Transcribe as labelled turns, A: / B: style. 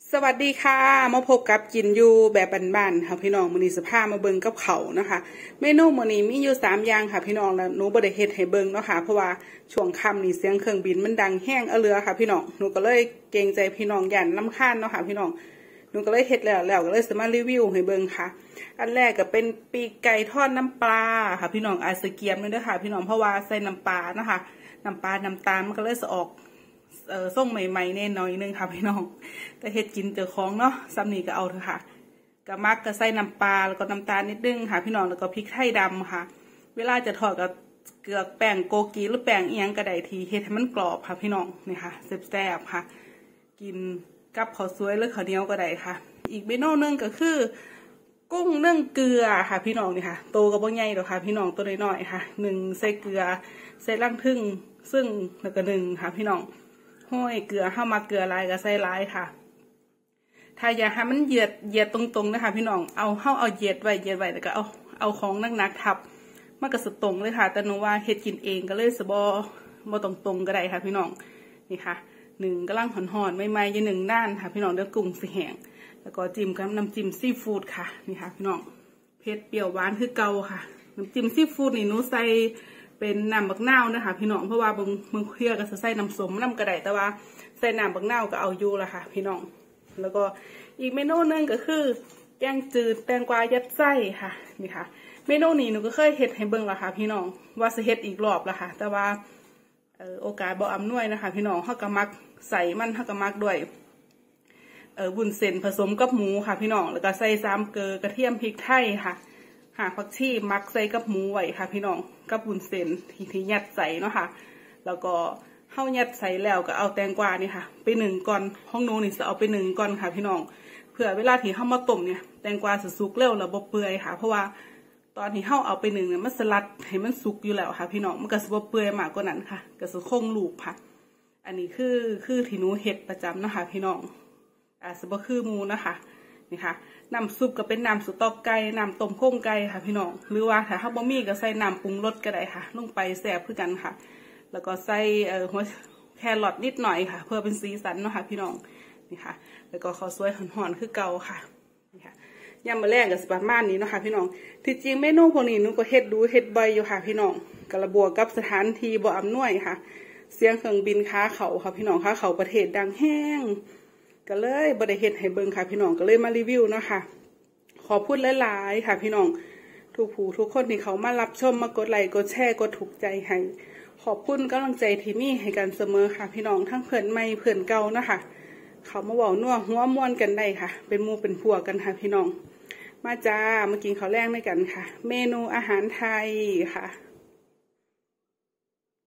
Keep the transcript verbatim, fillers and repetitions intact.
A: สวัสดีค่ะมาพบกับกินอยู่แบบบ้านๆค่ะพี่น้องมื้อนี้สิพามาเบิ่งกับเขานะคะเมนูมื้อนี้มีอยู่สามอย่างค่ะพี่น้องแล้วหนูบ่ได้เฮ็ดให้เบิ่งเนาะค่ะเพราะว่าช่วงค่ำนี่เสียงเครื่องบินมันดังแห้งเอาเรือค่ะพี่น้องหนูก็เลยเกรงใจพี่น้องย่านรำคาญเนาะค่ะพี่น้องหนูก็เลยเฮ็ดแล้วแล้วก็เลยสิมารีวิวให้เบิ่งค่ะอันแรกก็เป็นปีกไก่ทอดน้ำปลาค่ะพี่น้องอาจสิเกียมเลยเด้อค่ะพี่น้องเพราะว่าใส่น้ำปลานะคะน้ำปลาน้ำตาลมันก็เลยสิออกเอ่อส่งใหม่ๆแน่น้อยนึงค่ะพี่น้องแต่เฮ็ดกินเจอของเนาะซ้ำนี่ก็เอาเถอะค่ะกะมักก็ใส่น้ำปลาแล้วก็น้ำตาลนิดนึงค่ะพี่น้องแล้วก็พริกไทยดำค่ะเวลาจะทอดก็เกลือแป้งโกกีหรือแป้งเอียงก็ได้ทีเฮ็ดให้มันกรอบค่ะพี่น้องนี่ค่ะแซ่บๆค่ะกินกับข้าวสวยหรือข้าวเหนียวก็ได้ค่ะอีกเมนูนึงก็คือกุ้งนึ่งเกลือค่ะพี่น้องนี่ค่ะโตกับบ่ใหญ่ดอกค่ะพี่น้องตัวน้อยๆค่ะหนึ่งใส่เกลือใส่รังผึ้งซึ่งแล้วก็หนึ่งค่ะพี่น้องห้อยเกลือเข้ามาเกลือลายก็ใส่ลายค่ะถ้าอยากให้มันเหยียดเหยียดตรงๆนะคะพี่น้องเอาเข้าเอาเหยียดไว้เหยียดไว้แล้วก็เอาเอาของหนักๆทับมันก็สตรงเลยค่ะแต่หนูว่าเฮ็ดกินเองก็เลยสบอบอตรงๆก็ได้ค่ะพี่น้องนี่ค่ะหนึ่งกำลังห่อนๆไม่ๆยังหนึ่งด้านค่ะพี่น้องเดี๋ยวกุ้งสิแห้งแล้วก็จิ้มกับน้ำจิ้มซีฟู้ดค่ะนี่ค่ะพี่น้องเผ็ดเปรี้ยวหวานคือเก่าค่ะน้ำจิ้มซีฟู้ดนี่หนูใส่เป็นน้ำบักนาวนะคะพี่น้องเพราะว่าบางบางเพื่อก็จะใส่น้ำส้มน้ำกระไดแต่ว่าใส่น้ำบักนาวก็เอาอยู่ละค่ะพี่น้องแล้วก็อีกเมนูนึงก็คือแกงจืดแตงกวายัดไส้ค่ะนี่ค่ะเมนูนี้หนูก็เคยเฮ็ดให้เบิ่งละค่ะพี่น้องว่าจะเฮ็ดอีกรอบละค่ะแต่ว่าเออโอกาสบ่อำนวยนะคะพี่น้องเฮาก็มักใส่มันเฮาก็มักด้วยเออวุ้นเส้นผสมกับหมูค่ะพี่น้องแล้วก็ใส่ซ้ำเกลือกระเทียมพริกไทยค่ะหาผักชีมักใส่กับหมูไว้ค่ะพี่น้องกับวุ้นเส้นที่ที่ยัดใส่เนาะค่ะแล้วก็เฮายัดใส่แล้วก็เอาแตงกวานี่ค่ะไปหนึ่งก่อนห้องโน้นนี่จะเอาไปหนึ่งก่อนค่ะพี่น้องเผื่อเวลาที่เฮามาต้มเนี่ยแตงกวาจะสุกเร็วแล้วบ่เปื่อยค่ะเพราะว่าตอนที่เฮาเอาไปหนึ่งเนี่ยมันสลัดให้มันสุกอยู่แล้วค่ะพี่น้องมันก็จะบ่เปื่อยมากกว่านั้นค่ะก็จะคงลูกค่ะอันนี้คือคือที่หนูเฮ็ดประจำนะคะพี่น้องอาจจะบ่คือหมูนะคะนี่ค่ะน้ำซุปก็เป็นน้ำสต๊อกไก่น้ำต้มโค้งไก่ค่ะพี่น้องหรือว่าถ้าเฮาบ่มีก็ใส่น้ำปรุงรสก็ได้ค่ะลงไปแซ่บคือกันค่ะแล้วก็ใส่เอ่อหัวแครอทนิดหน่อยค่ะเพื่อเป็นสีสันเนาะค่ะพี่น้องนี่ค่ะแล้วก็ข้าวสวยห่อนๆคือเก่าค่ะนี่ค่ะยำมะแรงกับประมาณนี้เนาะค่ะพี่น้องที่จริงเมนูพวกนี้หนูก็เฮ็ดดูเฮ็ดบ่อยอยู่ค่ะพี่น้องกระบวกกับสถานที่บ่อำนวยค่ะเสียงเครื่องบินค้าเขาค่ะพี่น้องค้าเขาประเทศดังแห้งก็เลยบ่ได้เฮ็ดให้เบิ่งค่ะพี่น้องก็เลยมารีวิวเนาะค่ะขอพูดหลายๆค่ะพี่น้องทุกผู้ทุกคนที่เขามารับชมมากดไลค์กดแชร์กดถูกใจให้ขอบคุณกำลังใจที่มีให้กันเสมอค่ะพี่น้องทั้งเพื่อนใหม่เพื่อนเก่านะคะเขามาบอกนัวหัวม้วนกันได้ค่ะเป็นมูเป็นพวกกันค่ะพี่น้องมาจ้ามากินข้าวแรงด้วยกันค่ะเมนูอาหารไทยค่ะ